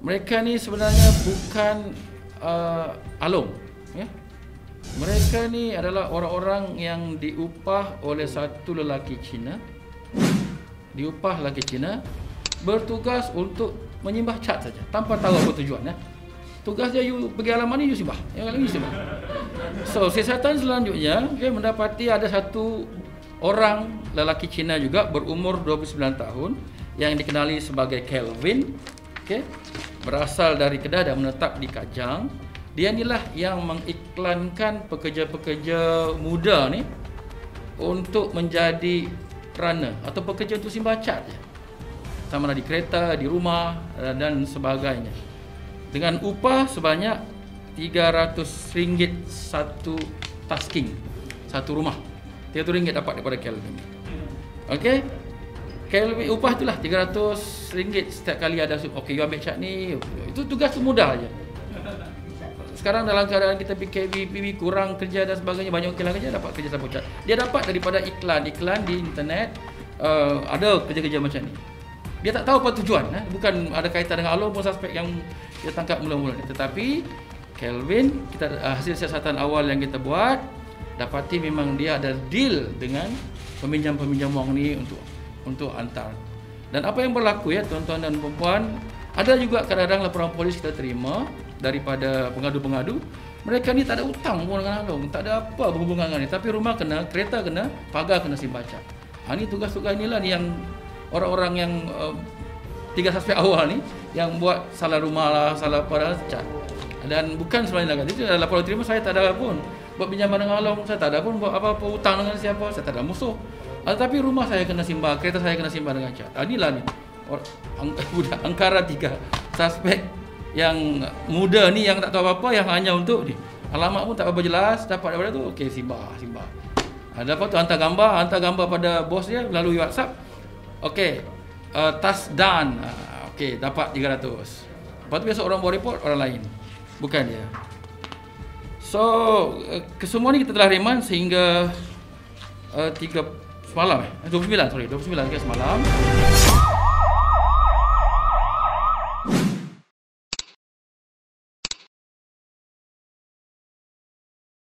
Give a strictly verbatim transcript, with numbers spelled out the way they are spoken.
mereka ni sebenarnya bukan uh, alung, ya. Mereka ni adalah orang-orang yang diupah oleh satu lelaki Cina, diupah lelaki Cina bertugas untuk menyembah cat saja, tanpa tahu apa tujuan, ya. Tugas dia, you pergi halaman ni, you sembah, yang lain you sembah. So, siasatan selanjutnya, dia mendapati ada satu orang lelaki Cina juga berumur dua puluh sembilan tahun yang dikenali sebagai Kelvin, okay, berasal dari Kedah dan menetap di Kajang. Dia inilah yang mengiklankan pekerja-pekerja muda ni untuk menjadi runner atau pekerja untuk simbah cat je, sama ada di kereta, di rumah dan sebagainya, dengan upah sebanyak tiga ratus ringgit satu tasking, satu rumah. tiga ratus ringgit dapat daripada Kelvin. Okey. Kelvin upah itulah tiga ratus ringgit setiap kali ada. Okey, you ambil cat ni. Itu tugas tu mudah aja. Sekarang dalam keadaan kita P K P, P B, kurang kerja dan sebagainya, banyak kehilangan kerja, dapat kerja sapu cat. Dia dapat daripada iklan-iklan di internet, uh, ada kerja-kerja macam ni. Dia tak tahu apa tujuan, eh? Bukan ada kaitan dengan alung pun suspek yang dia tangkap mula-mula ni. Tetapi Kelvin, kita uh, hasil siasatan awal yang kita buat, dapati memang dia ada deal dengan peminjam-peminjam wang ni untuk untuk hantar. Dan apa yang berlaku, ya tuan-tuan dan puan-puan, ada juga kadang-kadang laporan polis kita terima daripada pengadu-pengadu, mereka ni tak ada hutang pun dengan alung, tak ada apa berhubungan dengan ni, tapi rumah kena, kereta kena, pagar kena simbah cat. Ha, ni tugas-tugas inilah ni yang orang-orang yang uh, tiga suspek awal ni yang buat salah rumah lah, salah apa cat. Dan bukan sebenarnya itu adalah laporan terima, saya tak ada pun buat pinjaman dengan alung, saya tak ada pun buat apa-apa hutang dengan siapa, saya tak ada musuh. Ha, tapi rumah saya kena simbah, kereta saya kena simbah dengan cat. Ha, inilah ni ang, budak angkara tiga suspek yang muda ni yang tak tahu apa-apa, yang hanya untuk ni alamat pun tak apa jelas, dapat daripada tu, okey simbah, simbah. Ha, dapat tu hantar gambar, hantar gambar pada bos dia melalui WhatsApp. Okey, uh, task done. Uh, Okey, dapat tiga ratus. Lepas tu besok orang buat report, orang lain, bukan dia. So, uh, kesemua ni kita telah reman sehingga uh, tiga semalam eh? dua puluh sembilan, sorry, dua puluh sembilan ke semalam.